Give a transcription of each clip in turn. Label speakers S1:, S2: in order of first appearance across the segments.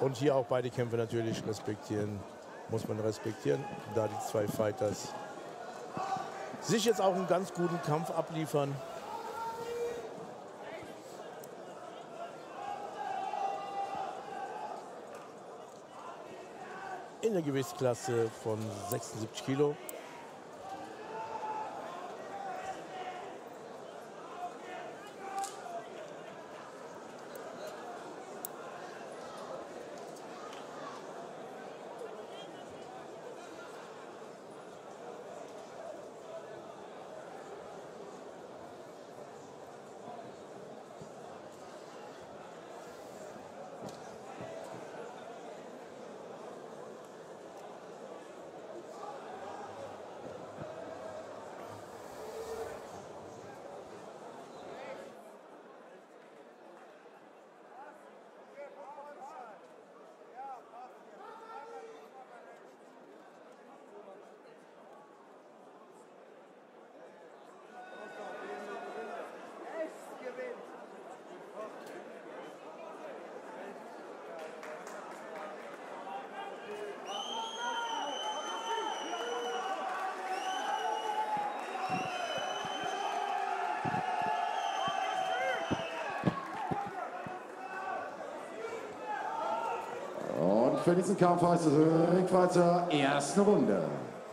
S1: Und hier auch beide Kämpfe natürlich respektieren. Muss man respektieren, da die zwei Fighters sich jetzt auch einen ganz guten Kampf abliefern. In der Gewichtsklasse von 76 Kilo.
S2: Und für diesen Kampf heißt es Ringfighter erste Runde.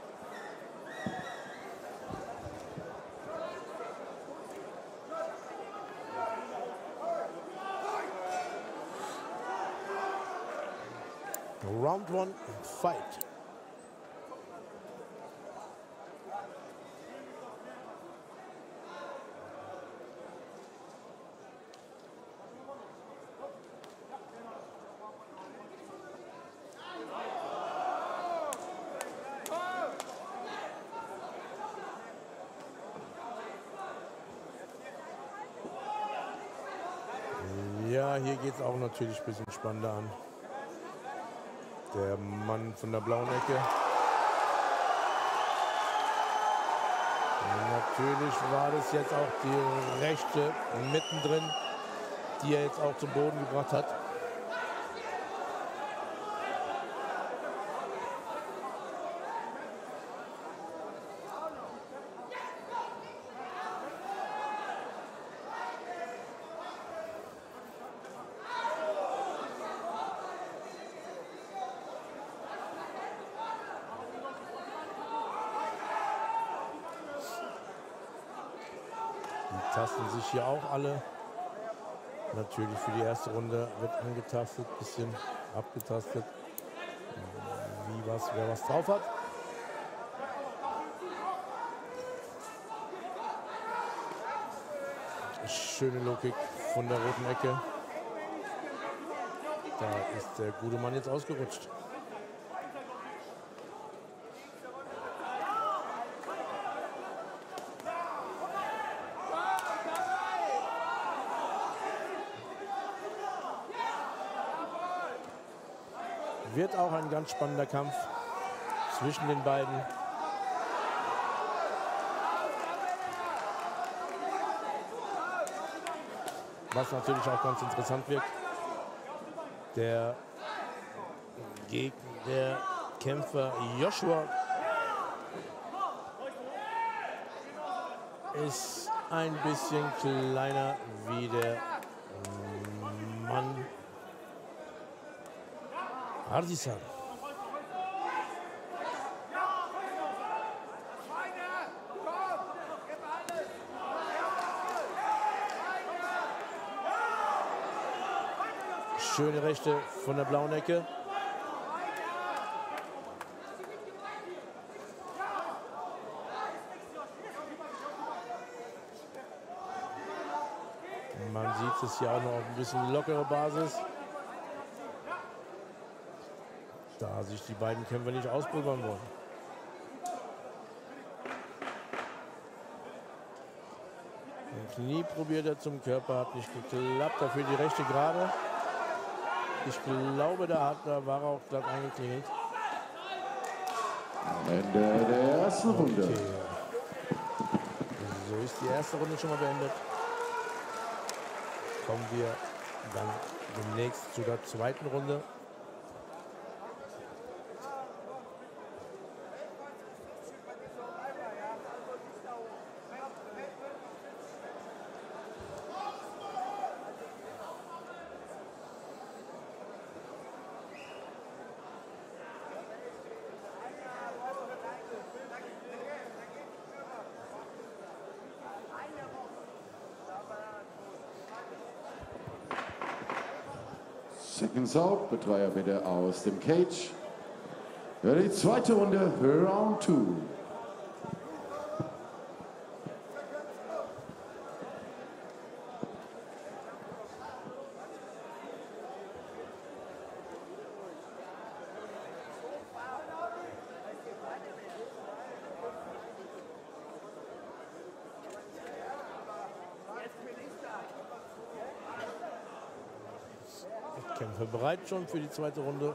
S1: Round 1, fight. Ja, hier geht es auch natürlich ein bisschen spannender an. Der Mann von der blauen Ecke. Natürlich war das jetzt auch die rechte mittendrin, die er jetzt auch zum Boden gebracht hat. Die tasten sich hier auch alle. Natürlich für die erste Runde wird angetastet, bisschen abgetastet, wer was drauf hat. Schöne Low-Kick von der roten Ecke. Da ist der gute Mann jetzt ausgerutscht. Wird auch ein ganz spannender Kampf zwischen den beiden. Was natürlich auch ganz interessant wird. Der Kämpfer Joshua ist ein bisschen kleiner wie der Mann Ardisan. Schöne Rechte von der blauen Ecke. Man sieht es hier auch noch auf ein bisschen lockere Basis. Da sich die beiden Kämpfer nicht auspulvern wollen. Den Knie probiert er zum Körper, hat nicht geklappt. Dafür die rechte gerade. Ich glaube, da war er auch glatt eingeklingelt.
S2: Am Ende der ersten Runde.
S1: Okay. So ist die erste Runde schon mal beendet. Kommen wir dann demnächst zu der zweiten Runde.
S2: Seconds out. Betreuer bitte aus dem Cage. Für die zweite Runde, Round 2.
S1: Kämpfer bereit schon für die zweite Runde.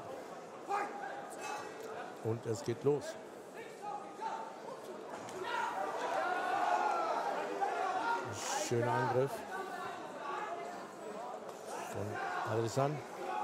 S1: Und es geht los. Schöner Angriff von Adesanya.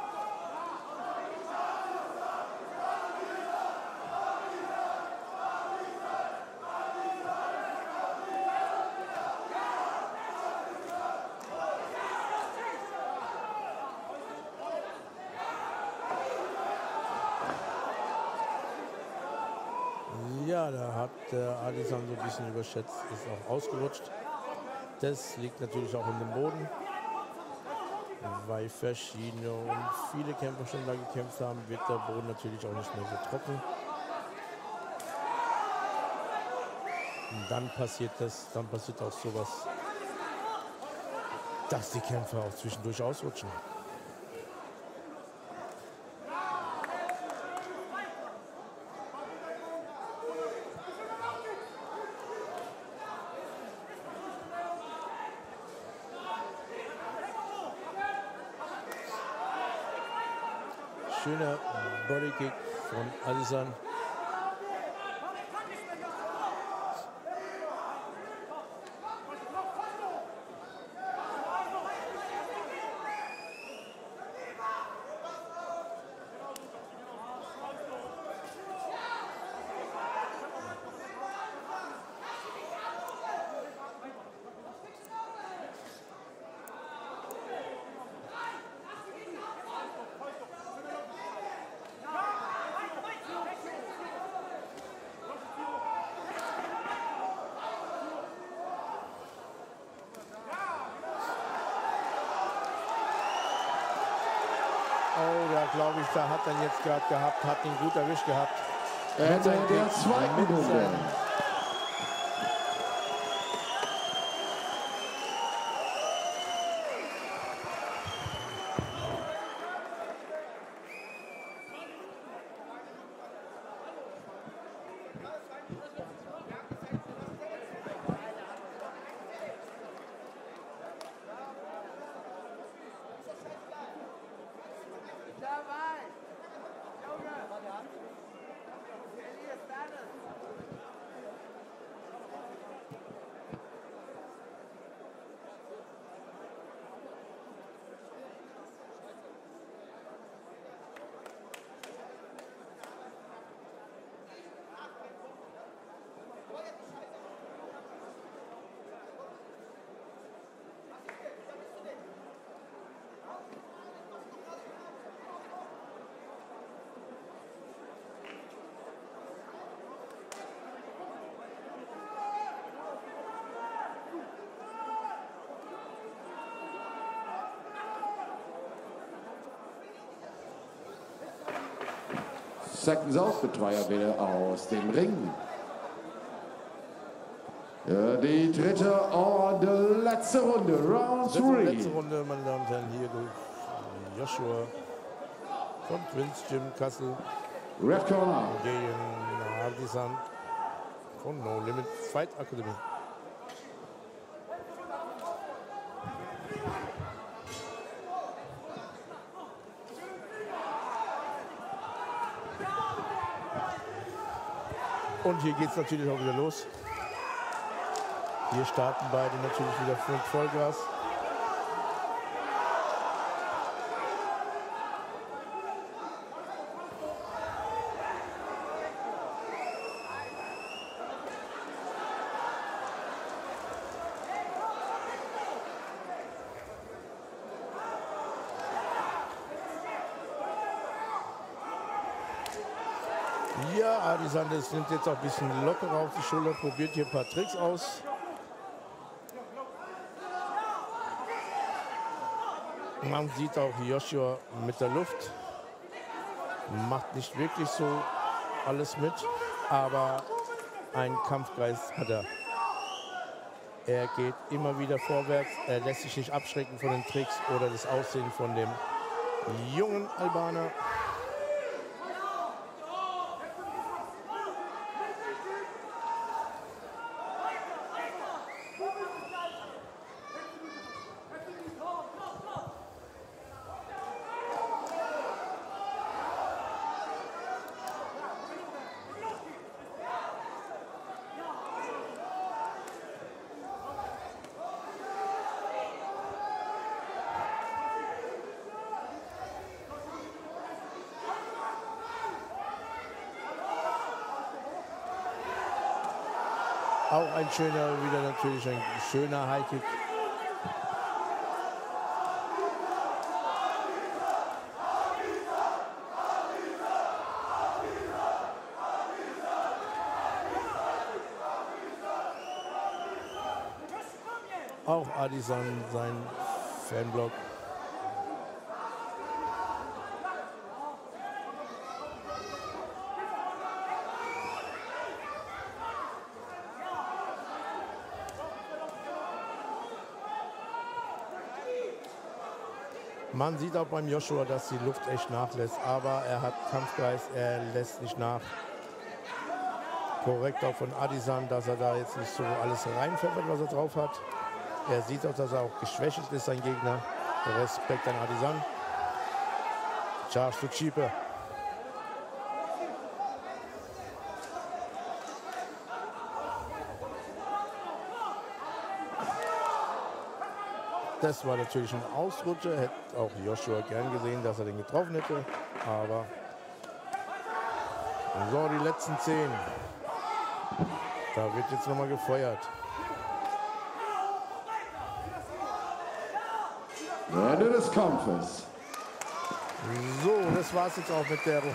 S1: Ja, da hat Adesanya so ein bisschen überschätzt, ist auch ausgerutscht. Das liegt natürlich auch in dem Boden, weil verschiedene und viele Kämpfer schon da gekämpft haben, wird der Boden natürlich auch nicht mehr so trocken. Und dann passiert auch sowas, dass die Kämpfer auch zwischendurch ausrutschen. Schöner Bodykick von Adesanya. Oh, da glaube ich, da hat er jetzt gerade gehabt, hat ihn gut erwischt gehabt.
S2: Ende der zweiten Runde. Seconds out, Betreuer bitte aus dem Ring. Die dritte und letzte Runde, Round 3.
S1: Letzte Runde, meine Damen und Herren, hier durch Joshua von Twins Gym Kassel
S2: Red Corner.
S1: gegen Adesanya von No Limit Fight Academy. Und hier geht es natürlich auch wieder los. Hier starten beide natürlich wieder mit Vollgas. Ja, Adesanya nimmt jetzt auch ein bisschen lockerer auf die Schulter, probiert hier ein paar Tricks aus. Man sieht auch Joshua mit der Luft. Macht nicht wirklich so alles mit, aber einen Kampfgeist hat er. Er geht immer wieder vorwärts, er lässt sich nicht abschrecken von den Tricks oder das Aussehen von dem jungen Albaner. Auch ein schöner, wieder natürlich ein schöner High-Kick. Auch Adesanya sein Fanblock. Man sieht auch beim Joshua, dass die Luft echt nachlässt, aber er hat Kampfgeist, er lässt nicht nach. Korrekt auch von Adesanya, dass er da jetzt nicht so alles reinpfeffert, was er drauf hat. Er sieht auch, dass er auch geschwächt ist, sein Gegner. Respekt an Adesanya. Charge to Cheaper. Das war natürlich ein Ausrutscher, hätte auch Joshua gern gesehen, dass er den getroffen hätte, aber so, die letzten 10. Da wird jetzt nochmal gefeuert.
S2: Ende des Kampfes.
S1: So, das war's jetzt auch mit der Runde.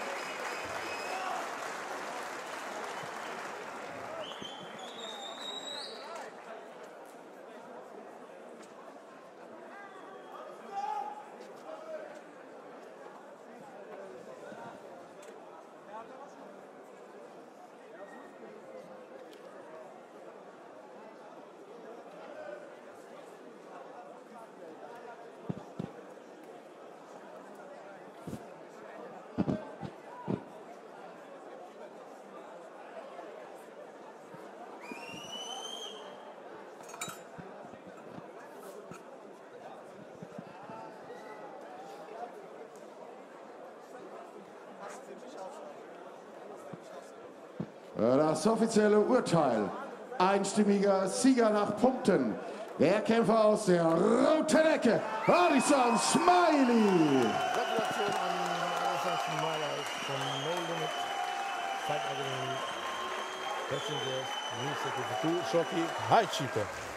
S2: Das offizielle Urteil. Einstimmiger Sieger nach Punkten. Der Kämpfer aus der roten Ecke, Adesanya Smiley.
S1: Gratulation an Adesanya Smiley von No Limit Fight Academy. Passengers, New Secretary, Shoki, High Cheaper.